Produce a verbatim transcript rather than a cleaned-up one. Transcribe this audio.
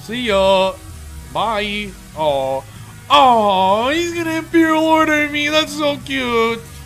See ya. Bye. Oh. Oh, he's gonna Imperial Order me. That's so cute.